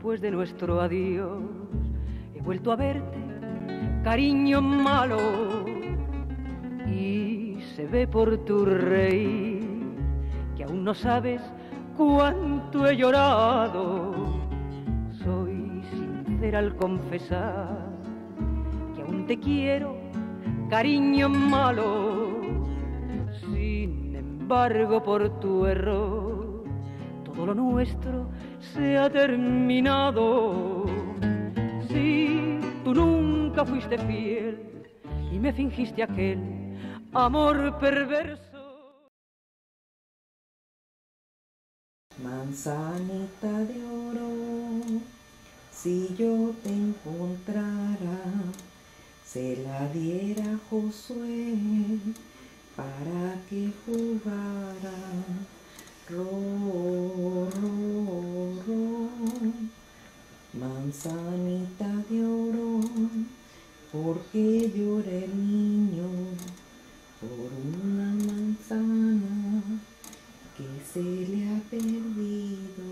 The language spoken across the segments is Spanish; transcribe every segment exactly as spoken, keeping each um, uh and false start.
después de nuestro adiós. He vuelto a verte, cariño malo, y se ve por tu reír que aún no sabes cuánto he llorado. Soy sincera al confesar que aún te quiero, cariño malo. Sin embargo, por tu error, todo lo nuestro se ha terminado. Si tú nunca fuiste fiel y me fingiste aquel amor perverso. Manzanita de oro, si yo te encontrara, se la diera a Josué para que jugara. Ro, ro, ro. Manzanita de oro, porque llora el niño por una manzana que se le ha perdido.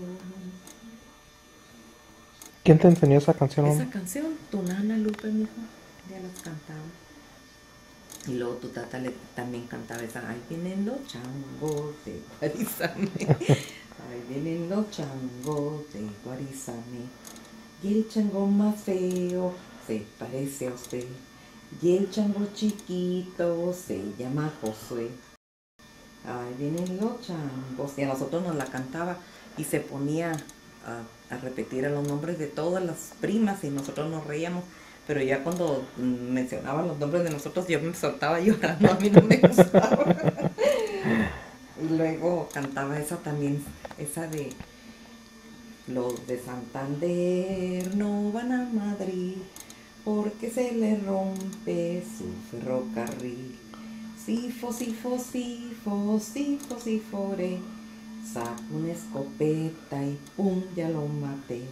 ¿Quién te enseñó esa canción? Esa canción, tu nana Lupe, mijo, ya las cantaba. Y luego tu tata le, también cantaba esa. Ahí vienen los changos de Guarizame. Ahí vienen los changos de Guarizame. Y el chango más feo se parece a usted. Y el chango chiquito se llama Josué. Ahí vienen los changos. Y a nosotros nos la cantaba y se ponía a, a repetir a los nombres de todas las primas y nosotros nos reíamos. Pero ya cuando mencionaba los nombres de nosotros yo me soltaba llorando, a mí no me gustaba. Y luego cantaba esa también, esa de los de Santander no van a Madrid porque se le rompe su ferrocarril. Sifo, sifo, sifo, sifo, sifore, saco una escopeta y pum, ya lo maté.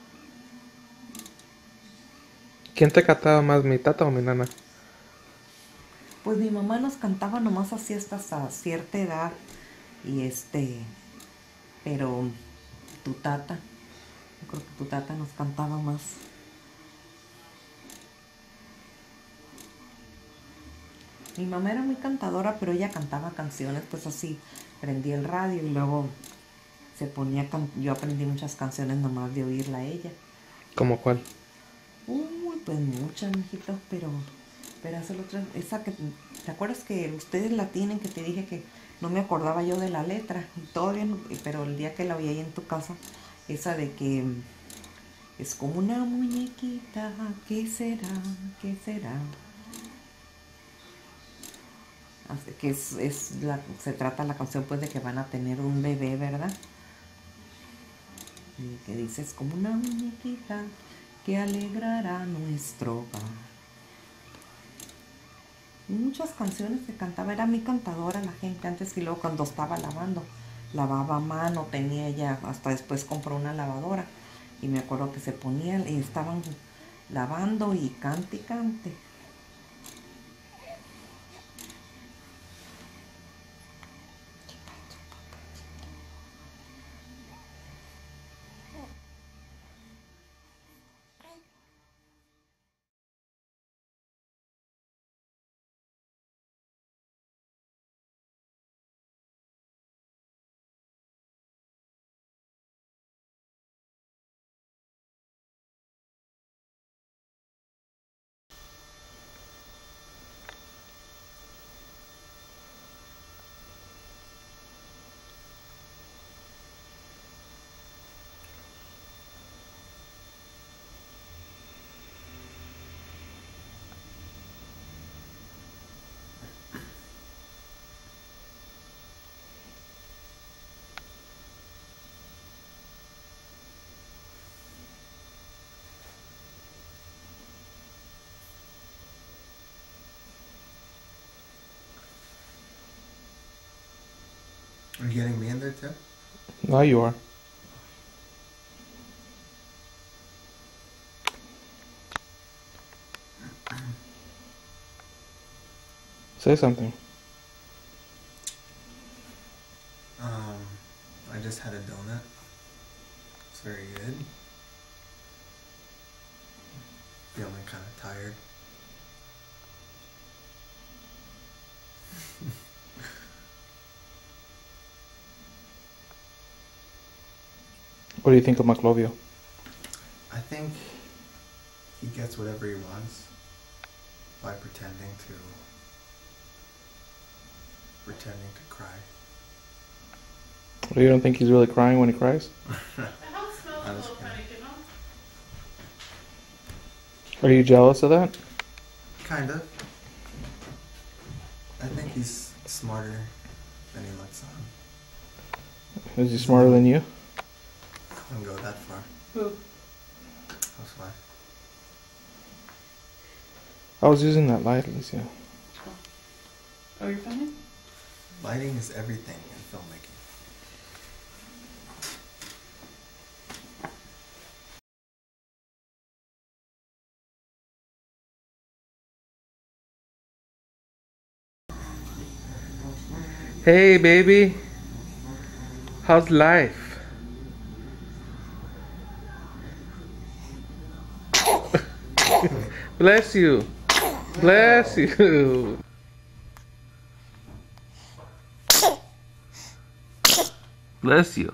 ¿Quién te cantaba más, mi tata o mi nana? Pues mi mamá nos cantaba nomás así hasta cierta edad. Y este, pero tu tata, yo creo que tu tata nos cantaba más. Mi mamá era muy cantadora, pero ella cantaba canciones, pues así, prendí el radio y luego se ponía, yo aprendí muchas canciones nomás de oírla a ella. ¿Cómo cuál? Uy, pues muchas, mijitos, pero, pero esa, otra, esa que, ¿te acuerdas que ustedes la tienen, que te dije que no me acordaba yo de la letra? Y todavía no, pero el día que la vi ahí en tu casa, esa de que es como una muñequita, ¿qué será? ¿Qué será? Así que es, es la, se trata la canción pues de que van a tener un bebé, ¿verdad? Y que dice, es como una muñequita que alegrará nuestro hogar. Muchas canciones que cantaba, era muy cantadora la gente antes, y luego cuando estaba lavando, lavaba a mano, tenía ella, hasta después compró una lavadora y me acuerdo que se ponían y estaban lavando y cante y cante. Are you getting me in there too? No, you are. Say something. Um, I just had a donut. It's very good. feeling kind of tired. What do you think of Maclovio? I think he gets whatever he wants by pretending to pretending to cry. You don't think he's really crying when he cries? I was kidding. Are you jealous of that? Kind of. I think he's smarter than he lets on. Is he smarter than you? I wouldn't go that far. Who? That's why. I was using that light, Alicia. Oh, you're fine? Lighting is everything in filmmaking. Hey, baby. How's life? Bless you. Bless you. Bless you.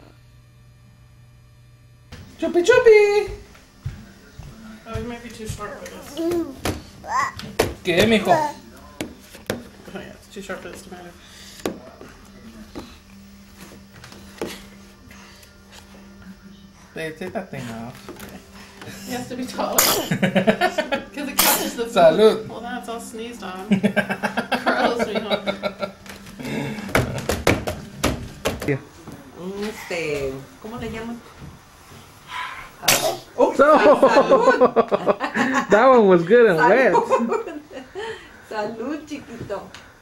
Chuppy chuppy. Oh, you might be too short for this. ¿Qué, mijo? Oh yeah, it's too short for this tomato. They take that thing off. He has to be taller. Because it catches the food. Salud. Well, that's all sneezed on. Gross, mijo. Yeah. Este, ¿cómo le llaman? That one was good and wet. Salud. Salud, chiquito.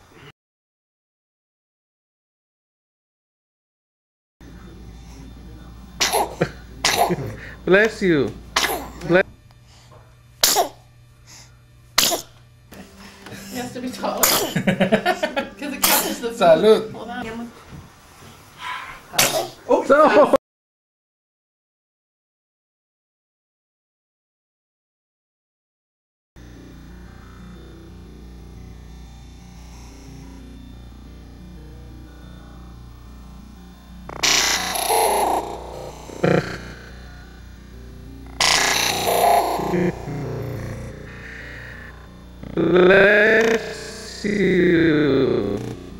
Bless you. Bless. He has to be taller. Because it catches the food. Salud. Well, that So. Bless you.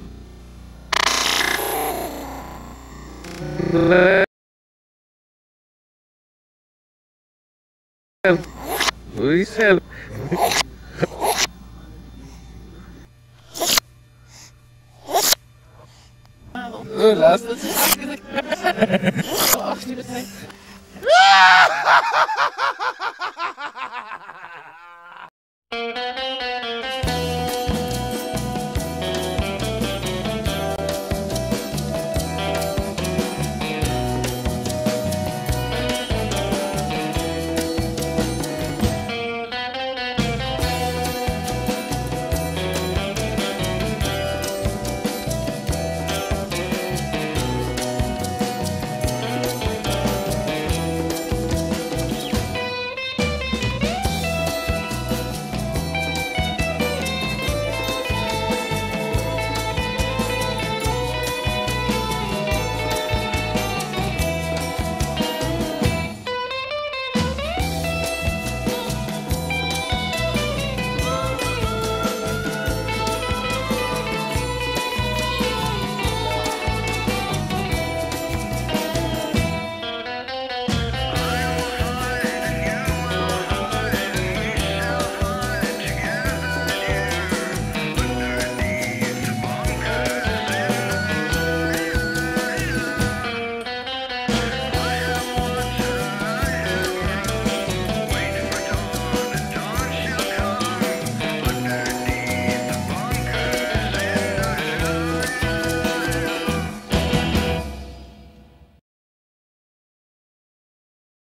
Bless. Please help. Oh, last. Oh,